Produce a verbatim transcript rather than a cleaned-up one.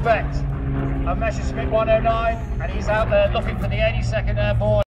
respect of Messerschmitt one oh nine, and he's out there looking for the eighty-second Airborne.